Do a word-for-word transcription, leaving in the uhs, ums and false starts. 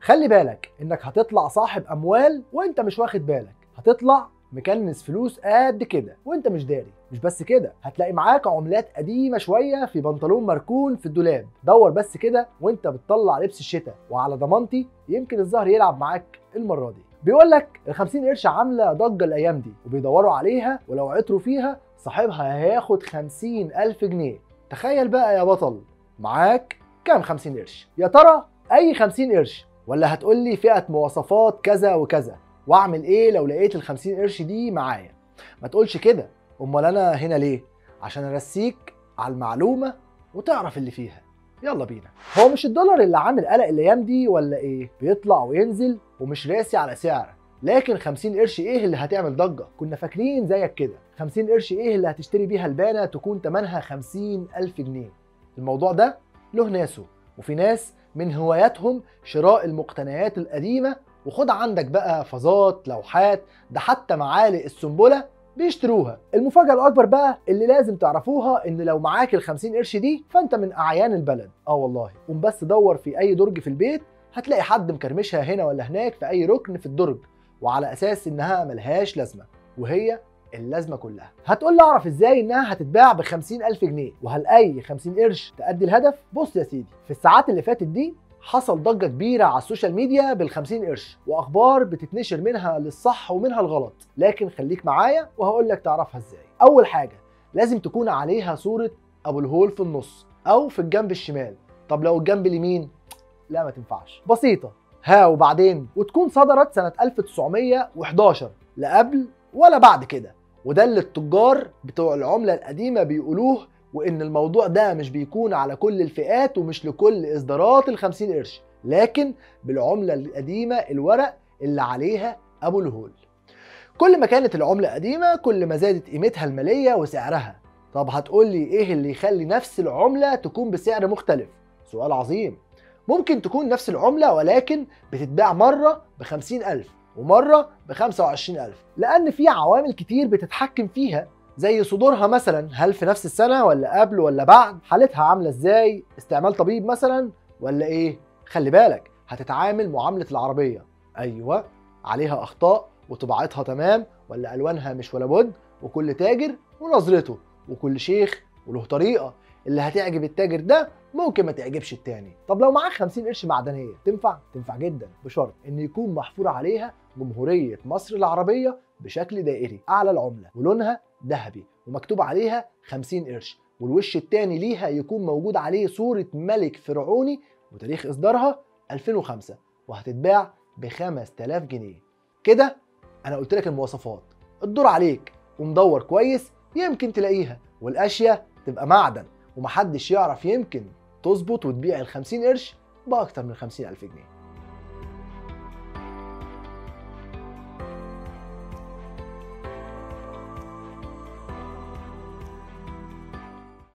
خلي بالك انك هتطلع صاحب اموال وانت مش واخد بالك، هتطلع مكنس فلوس قد كده وانت مش داري. مش بس كده، هتلاقي معاك عملات قديمه شويه في بنطلون مركون في الدولاب. دور بس كده وانت بتطلع لبس الشتاء، وعلى ضمانتي يمكن الزهر يلعب معاك المره دي. بيقول لك ال خمسين قرش عامله ضجه الايام دي وبيدوروا عليها، ولو عطروا فيها صاحبها هياخد خمسين ألف جنيه. تخيل بقى يا بطل، معاك كام خمسين قرش؟ يا ترى اي خمسين قرش، ولا هتقولي فئه مواصفات كذا وكذا؟ واعمل ايه لو لقيت ال خمسين قرش دي معايا؟ ما تقولش كده، امال انا هنا ليه؟ عشان ارسيك على المعلومه وتعرف اللي فيها. يلا بينا. هو مش الدولار اللي عامل قلق الايام دي ولا ايه؟ بيطلع وينزل ومش راسي على سعر. لكن خمسين قرش ايه اللي هتعمل ضجه؟ كنا فاكرين زيك كده. خمسين قرش ايه اللي هتشتري بيها البانه تكون تمنها خمسين ألف جنيه؟ الموضوع ده له ناسه، وفي ناس من هواياتهم شراء المقتنيات القديمه. وخد عندك بقى فازات، لوحات، ده حتى معالق السنبله بيشتروها. المفاجأة الأكبر بقى اللي لازم تعرفوها إن لو معاك ال خمسين قرش دي فأنت من أعيان البلد. آه والله، قوم بس دور في أي درج في البيت هتلاقي حد مكرمشها هنا ولا هناك في أي ركن في الدرج، وعلى أساس إنها ملهاش لازمة، وهي اللازمة كلها. هتقول لي أعرف إزاي إنها هتتباع ب خمسين ألف جنيه؟ وهل أي خمسين قرش تأدي الهدف؟ بص يا سيدي، في الساعات اللي فاتت دي حصل ضجة كبيرة على السوشيال ميديا بال خمسين قرش، واخبار بتتنشر منها للصح ومنها الغلط، لكن خليك معايا وهقول لك تعرفها ازاي. اول حاجة لازم تكون عليها صورة ابو الهول في النص او في الجنب الشمال. طب لو الجنب اليمين؟ لا ما تنفعش. بسيطة. ها وبعدين؟ وتكون صدرت سنة ألف وتسعمية وحداشر، لا قبل ولا بعد كده. وده اللي التجار بتوع العملة القديمة بيقولوه، وان الموضوع ده مش بيكون على كل الفئات ومش لكل اصدارات ال خمسين قرش، لكن بالعمله القديمه الورق اللي عليها ابو الهول. كل ما كانت العمله قديمه كل ما زادت قيمتها الماليه وسعرها. طب هتقولي ايه اللي يخلي نفس العمله تكون بسعر مختلف؟ سؤال عظيم. ممكن تكون نفس العمله ولكن بتتباع مره ب خمسين ألف ومره ب خمسة وعشرين ألف، لان في عوامل كتير بتتحكم فيها، زي صدورها مثلا، هل في نفس السنة ولا قبل ولا بعد، حالتها عاملة ازاي، استعمال طبيب مثلا ولا ايه. خلي بالك، هتتعامل معاملة العربية. ايوه، عليها اخطاء وطباعتها تمام، ولا الوانها مش ولا بد، وكل تاجر ونظرته، وكل شيخ وله طريقة. اللي هتعجب التاجر ده ممكن ما تعجبش التاني. طب لو معاك خمسين قرش معدنية تنفع؟ تنفع جدا، بشرط ان يكون محفور عليها جمهورية مصر العربية بشكل دائري اعلى العملة، ولونها ذهبي، ومكتوب عليها خمسين قرش، والوش التاني ليها يكون موجود عليه صورة ملك فرعوني، وتاريخ اصدارها ألفين وخمسة، وهتتباع ب خمسة آلاف جنيه. كده انا قلت لك المواصفات، الدور عليك ومدور كويس يمكن تلاقيها، والاشياء تبقى معدن ومحدش يعرف، يمكن تظبط وتبيع ال خمسين قرش باكتر من خمسين ألف جنيه.